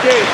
skate.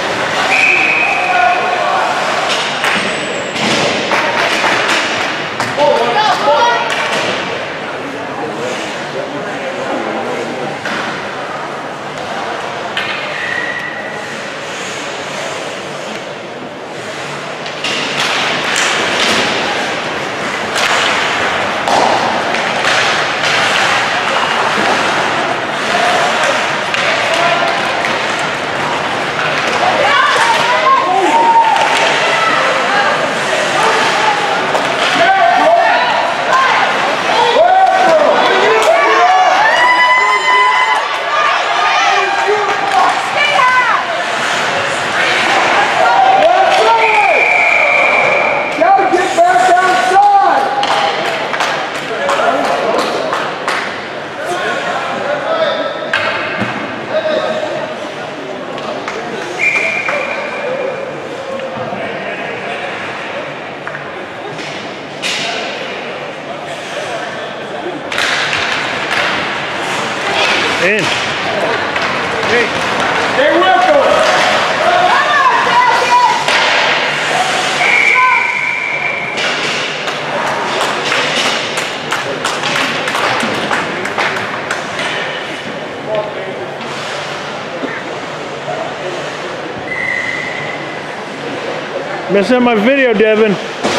In. Hey, stay with them. Missing my video, Devin.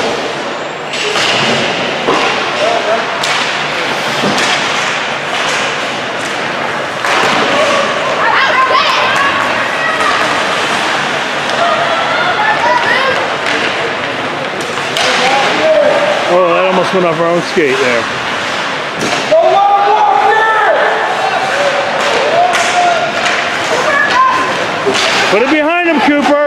Oh, that almost went off our own skate there. Put it behind him, Cooper.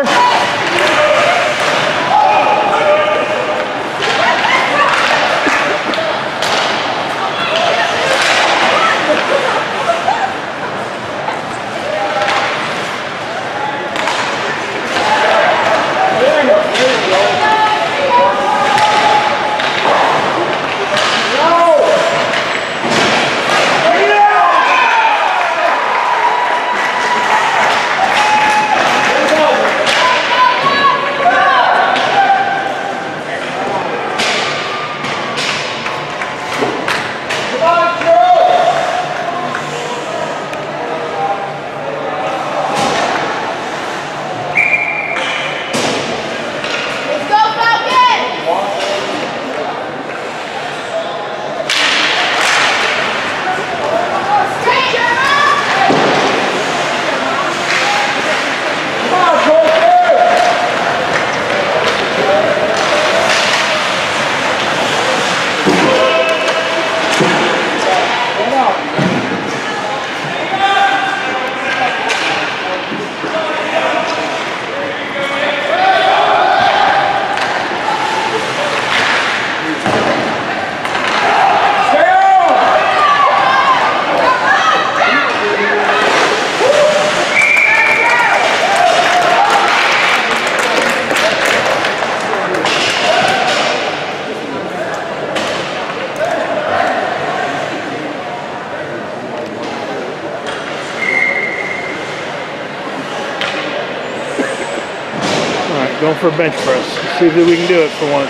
Going for a bench press. See if we can do it for once.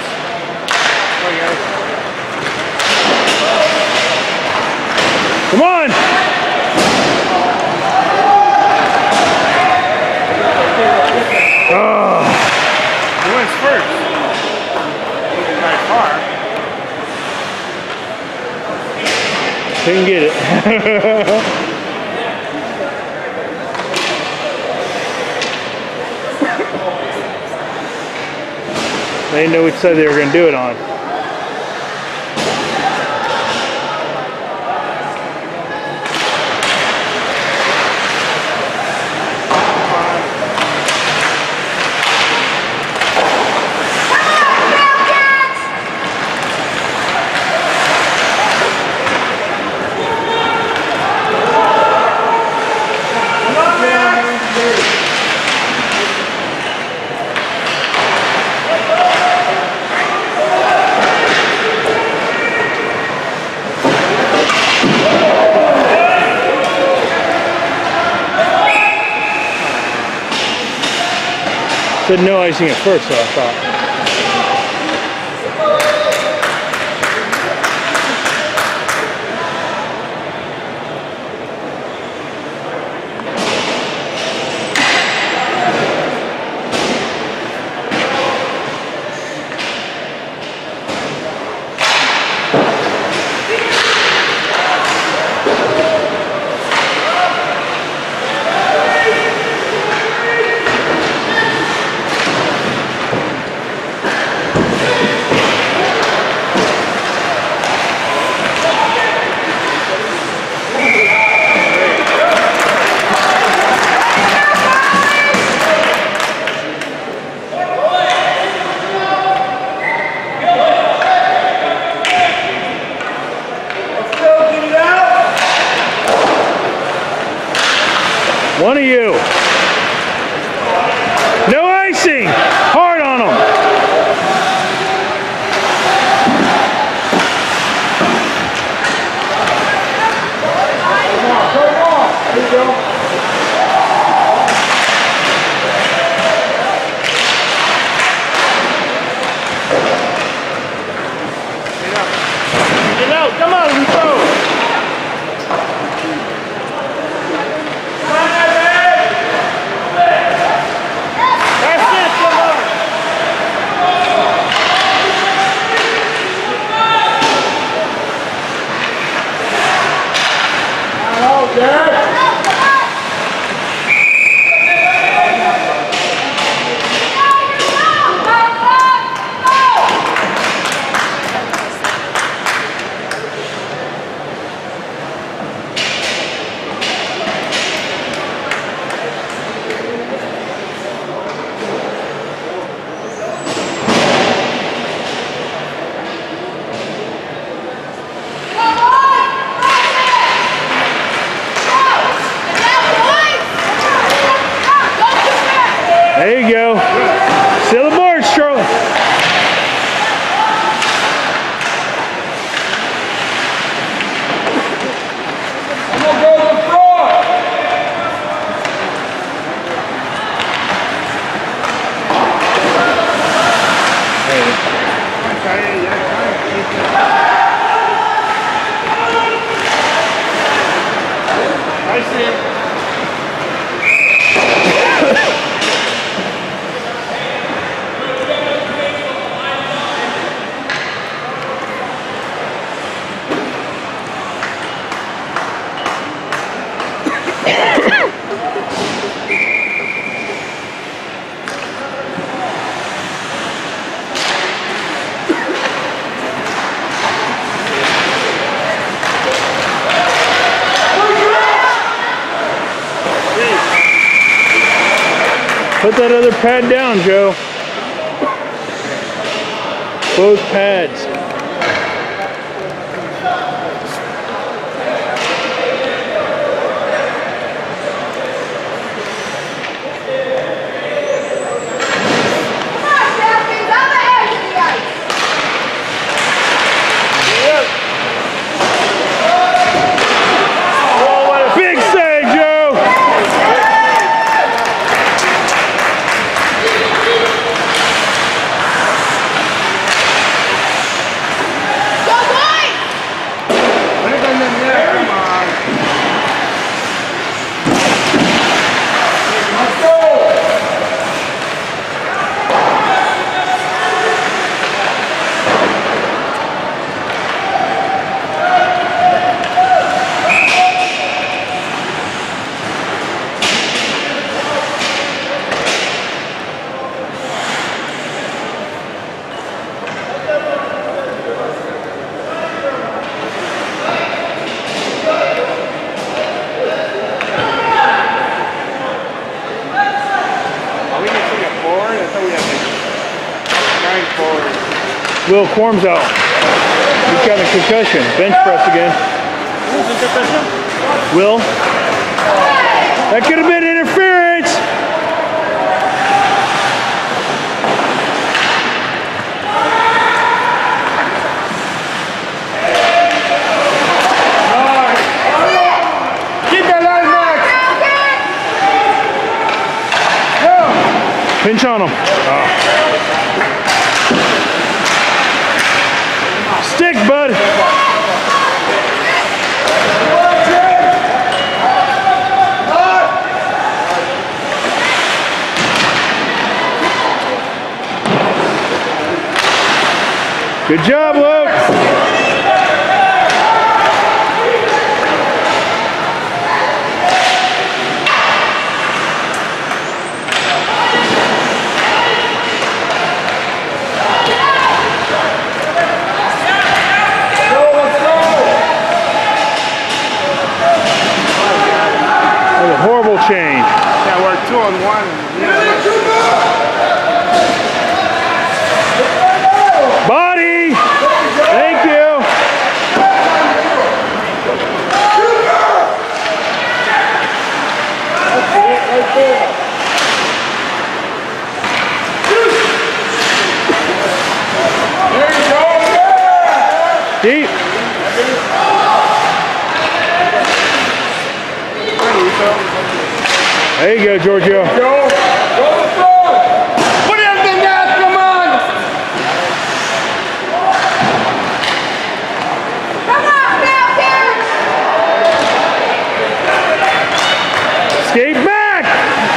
Come on! Oh. Who went first? Not far. Didn't get it. They didn't know which side they were going to do it on. Said no icing at first, so I thought. One of you. No icing. Hard on them. Come on. There you go. Get out. Come on, Rico. There you go. Still the boards, Charlie. I'm gonna go to the front. I see it. Put that other pad down, Joe. Both pads. Will Corm's out. He's got a concussion. Bench press again. Will. That could have been interference. Keep that line back. Go. Pinch on him. Oh. Stick, bud. Good job, Luke. That was a horrible change. Can't work 2 on 1. Body! Thank you! Deep! There you go, Giorgio. Skate back!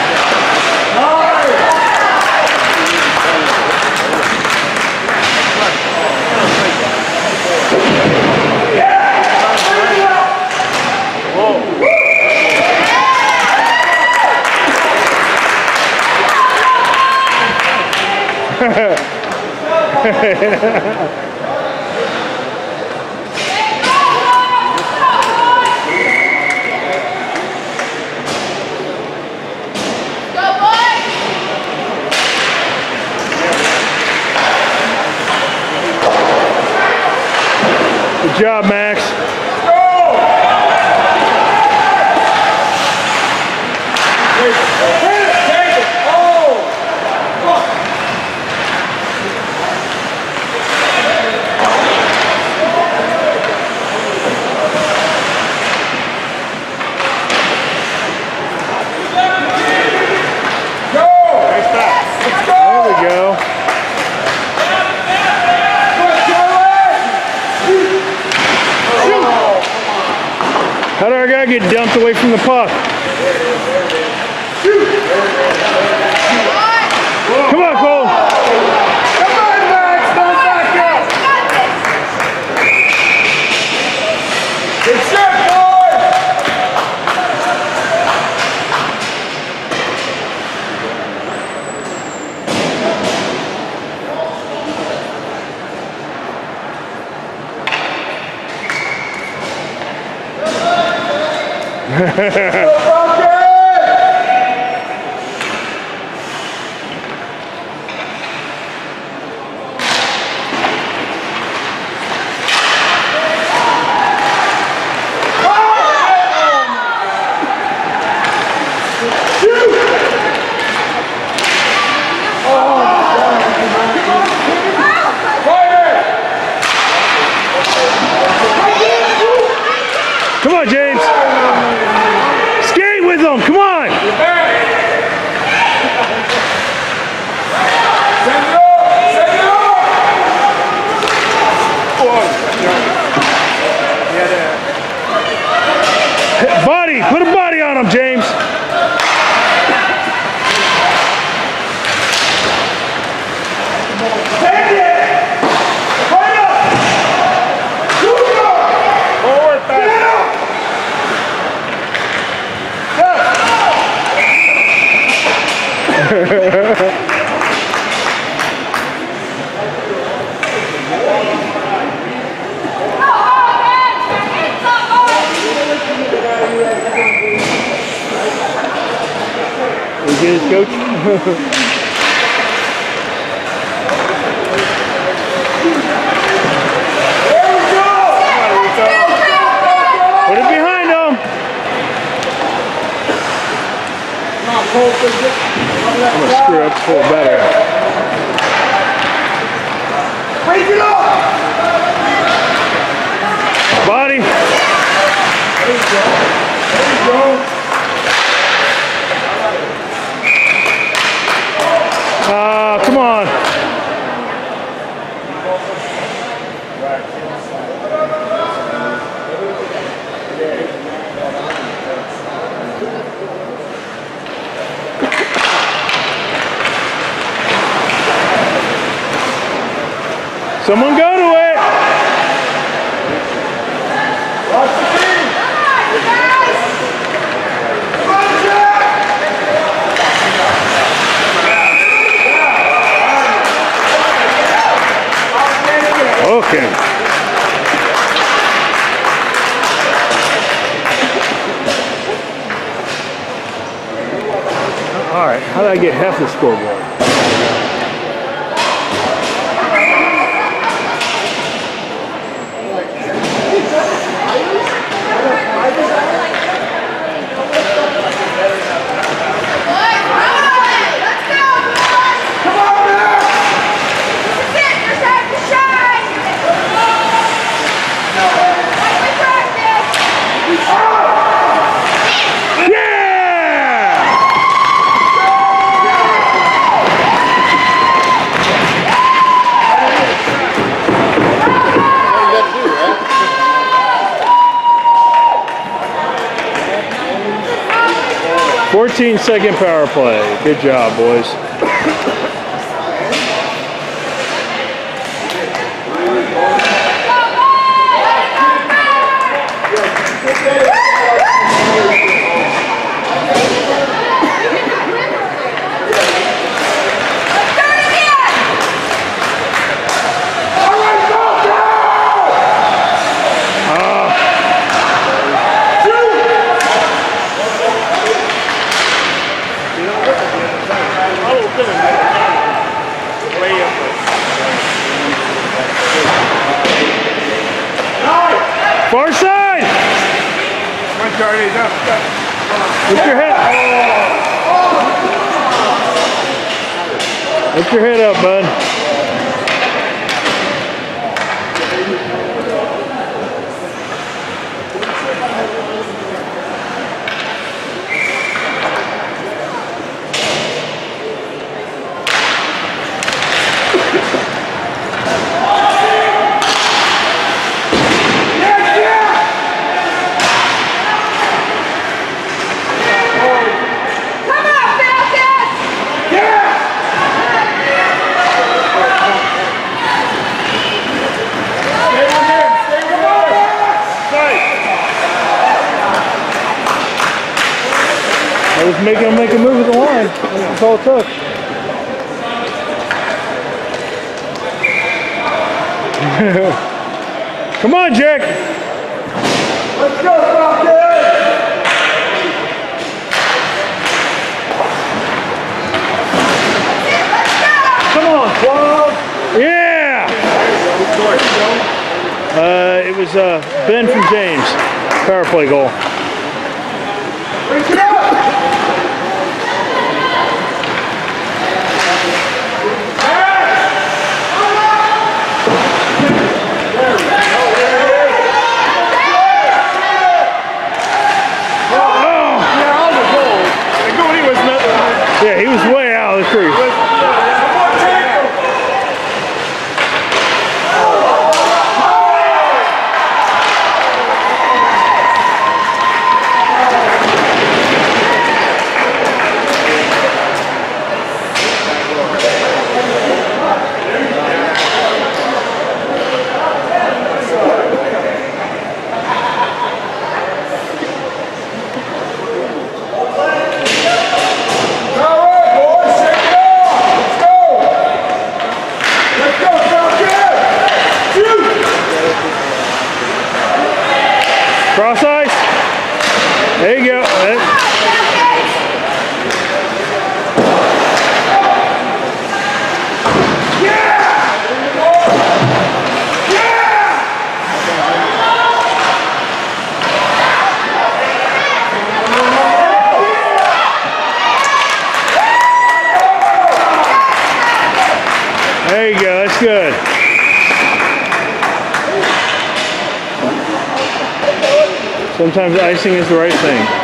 Good job, Max. How did our guy get dumped away from the puck? Come on, Cole. Come on, Max. Don't back up. Good shot, boy. Come on, James. Skate with them. Come on. Body. Put a body on him, James. We get his coach. Put it behind him. I'm gonna screw up for better. Break it up. Body. There you go. There you go. Someone go to it. Watch the team. Come on, Jack. Okay. All right, how did I get half the scoreboard? Second power play. Good job, boys. Far side! Lift your head. Lift your head up, bud. Making him make a move with the line. That's all it took. Come on, Jack. Let's go, Falcons. Come on, 12. Yeah. It was Ben from James. Power play goal. Reach it up. Yeah, he was way out of the crease. Cross ice. There you go. There you go. That's good. Sometimes icing is the right thing.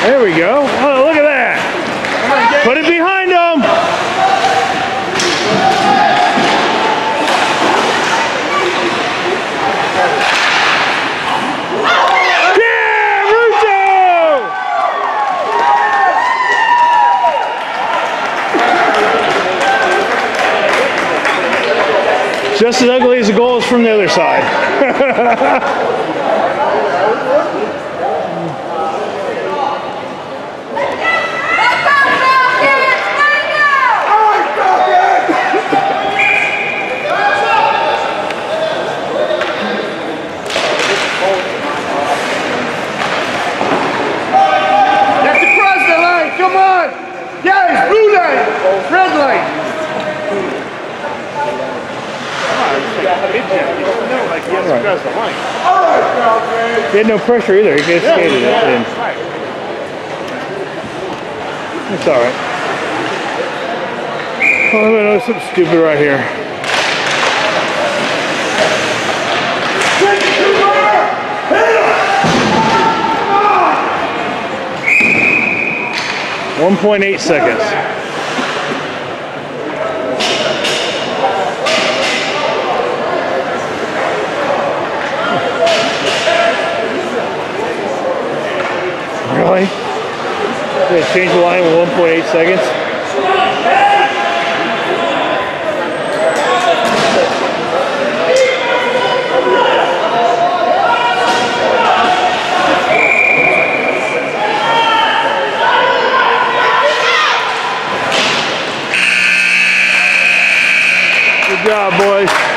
There we go. Oh, look at that. Put it behind him. Yeah, Russo! Just as ugly as the goal is from the other side. Come on! Guys, blue light! Red light! He had no pressure either. He just skated it in. It's alright. Oh, I'm gonna know something stupid right here. Hit him! 1.8 seconds. Really? They change the line with 1.8 seconds? Good job, boys.